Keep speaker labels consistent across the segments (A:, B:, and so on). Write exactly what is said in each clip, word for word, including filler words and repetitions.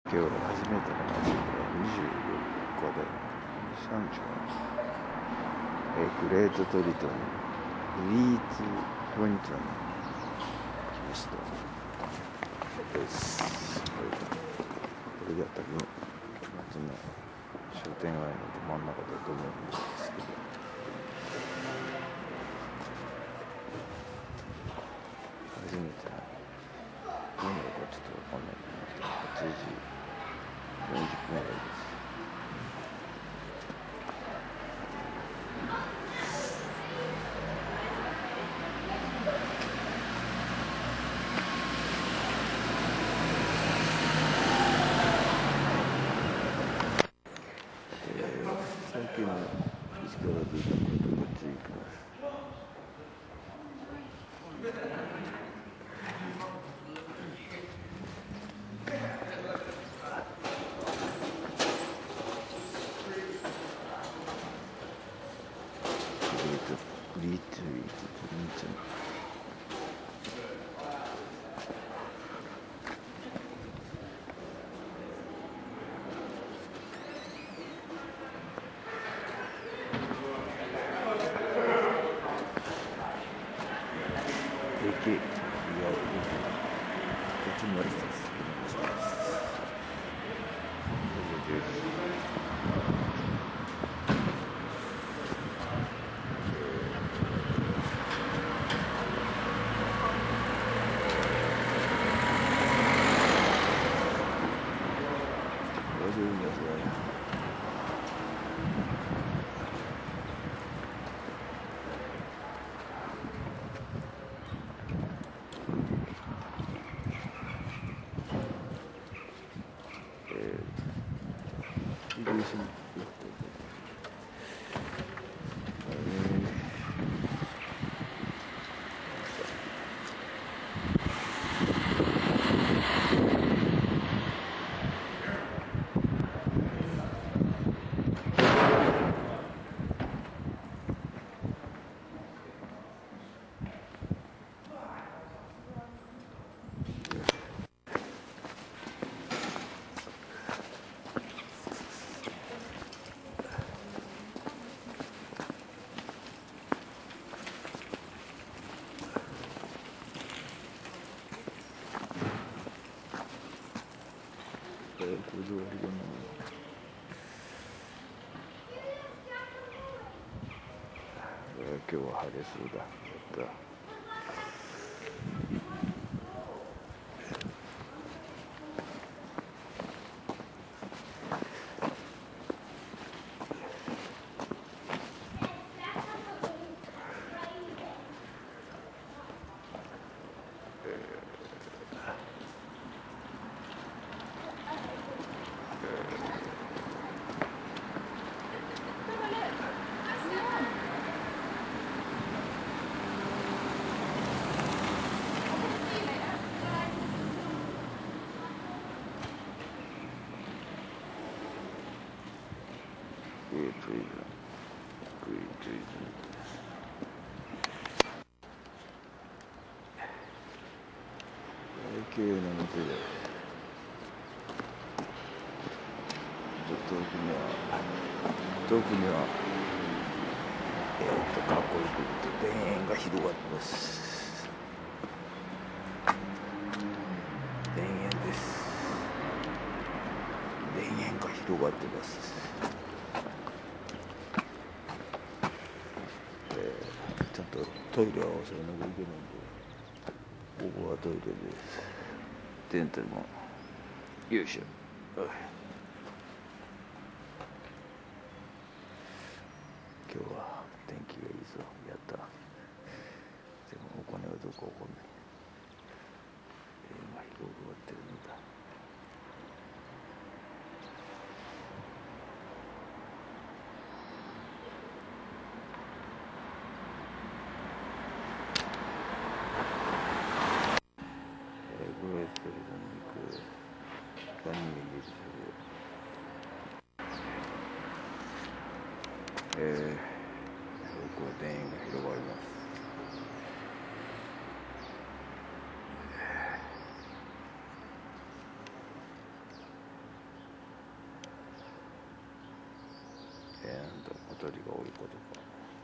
A: 今日初めてのマジックはにじゅうよっかでさんじかな、えー、グレートトリトンリーツ・ウィントン来ましたです。これこれでやったら街の商店街のど真ん中でどうもいいんですけど、初めて何がかちょっとわかんないけどはちじよんじゅっぷんぐらいです。最近の石から出たことがついてます。リートリートリートでけえ、いや、こっちもありです。これで終わりだな。今日は晴れそうだ。やった。Great reason. Great reason. 綺麗な店で、ちょっと遠くには、遠くには、えー、っと、かっこよく言うと田園が広がってます。田園です。田園が広がってます。ちゃんとトイレは忘れなきゃいけないんで、ここはトイレです。テントもよいしょ。今日は天気がいいぞ。やった。でもお金はどこかわかんない。今広がってるんだ。えー、ここは田園が広がります。 小鳥が多いことか。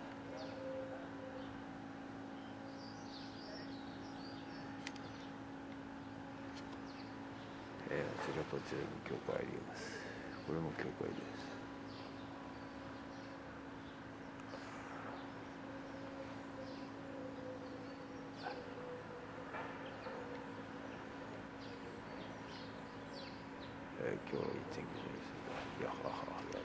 A: えー、あちらこちらに教会あります。これも教会です。えー、今日はいい天気です。やははやってやった。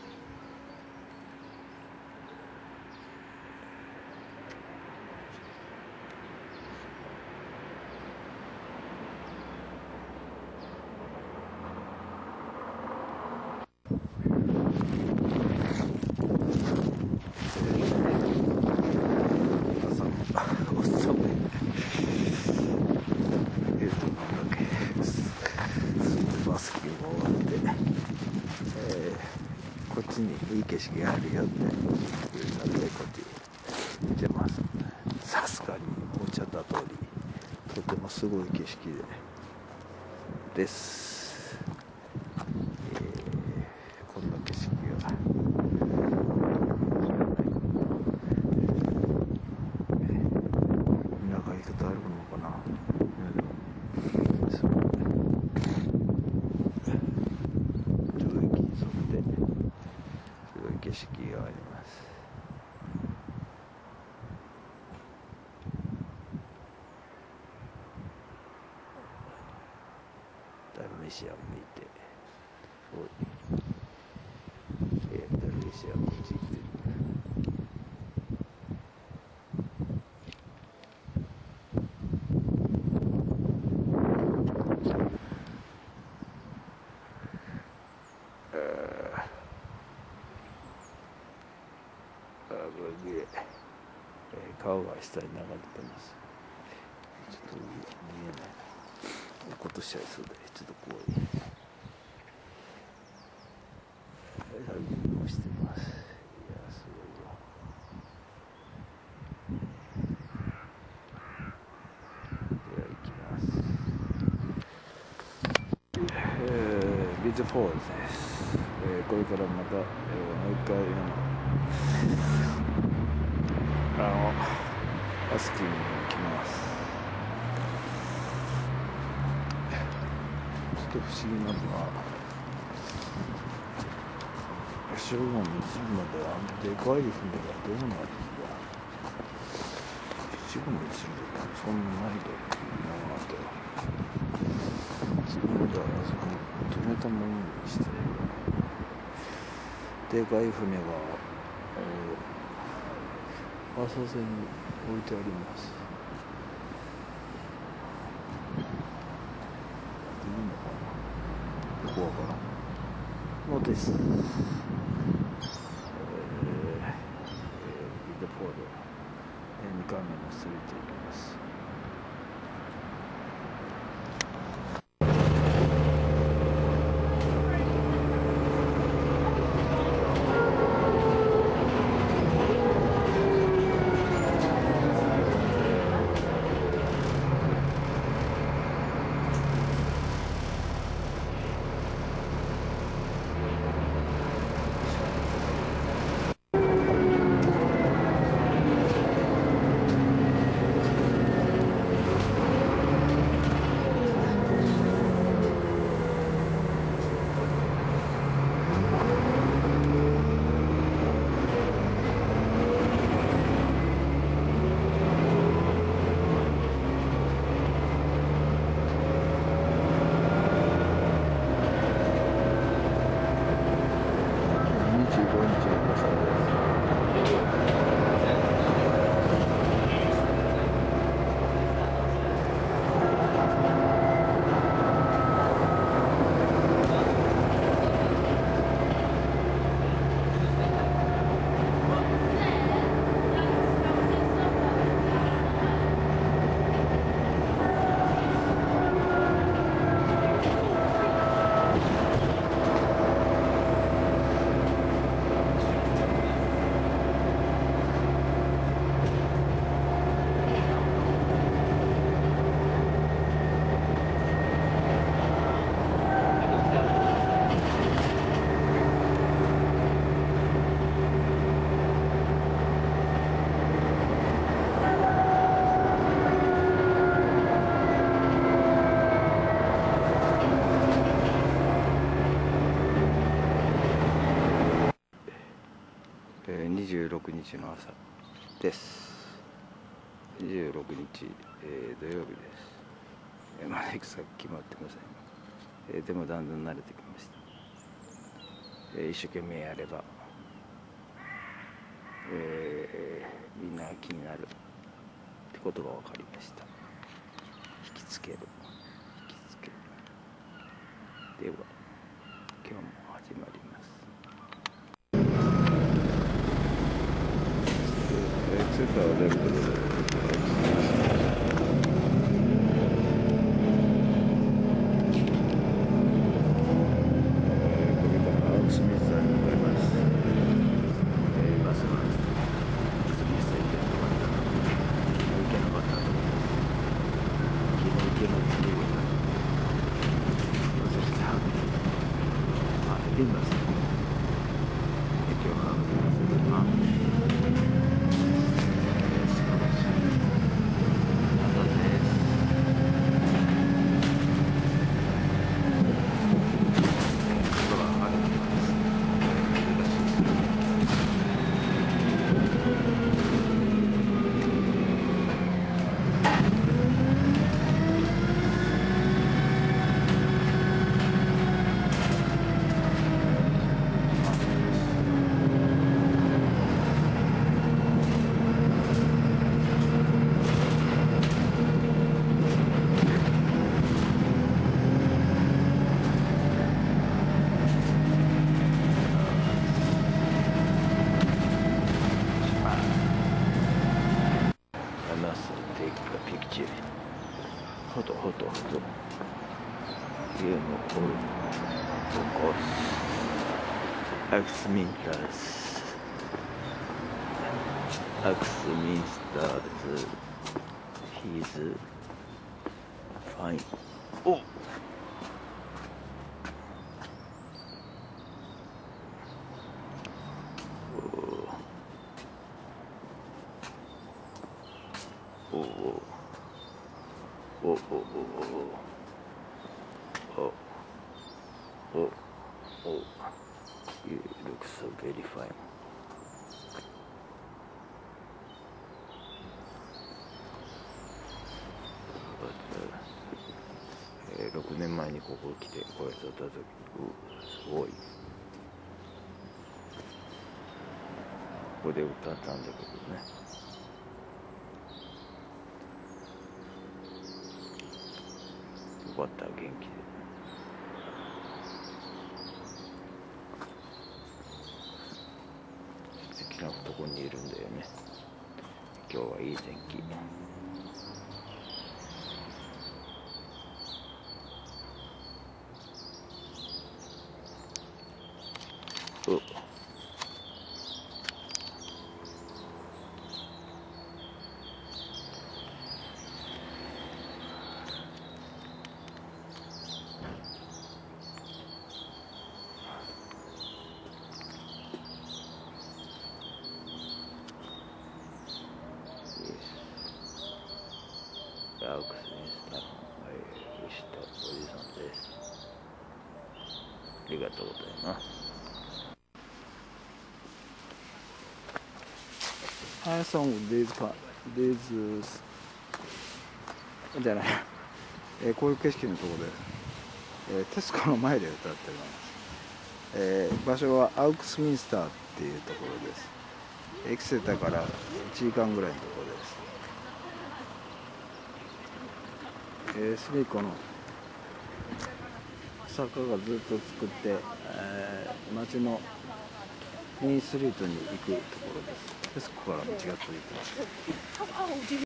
A: こっちにいい景色があるよっていうのでこっち見てます。さすがにおっしゃった通りとてもすごい景色でです、えー、こんな景色が田舎行くとあるのかな、うん、そう上駅に沿ってすごい景色があります。ダルメシアン見て、おい、えー、ダルメシアンこっち行ってる。で、えー、川が下に流れてます。ちょっと見えないな。落っことしちゃいそうでちょっと怖い。ラグビーをしてます。いやすごいよ。では行きます。えー、ビーチフォールです。えー、これからまた、えー、もう一回あのバスキンに来ます。ちょっと不思議なのは正午のいちじまであんでかい船がどうなるんだ。正午のいちじまでそんなないでなかったよ。それまではあそこに止めたものにしてでかい船が、えー、浅瀬に置いてあります。いいのかな、よくわからんのです。えー、えー、ビートポールにかいめのストリート行きます。 じゅうろくにちの朝です。にじゅうろくにち、えー、土曜日です。えー、まだ行く先決まってません、えー、でもだんだん慣れてきました。えー、一生懸命やれば、えー、みんな気になるってことが分かりました。引きつける引きつける。では今日も始まります。スーパーを出ることで、これから青木スミスさんに向かいます。えー、バスはスミスさんに止まったので行けなかったと思います。昨日行けの次にそしてハーフにあ、エンバス今日ハーフにするな。ほとほとほと家のオーコースアクスミンスターズアクスミンスターズヒーズファインおっおおおおおおおおお You look so very fine. えー、ろくねんまえにここ来てこれ撮った時、すごいここで歌ったんだけどね。よかった、元気で。素敵なとこにいるんだよね。今日はいい天気。おアウクスミンスターの牛とおじさんです。ありがとうございます。Hi song these these じゃない、えー、こういう景色のところで、えー、テスコの前で歌ってます。えー、場所はアウクスミンスターっていうところです。エクセタからいちじかんぐらいのところです。えー、スミコの坂がずっと作って、えー、町のメインストリートに行くところです。でそこから道が続いてます。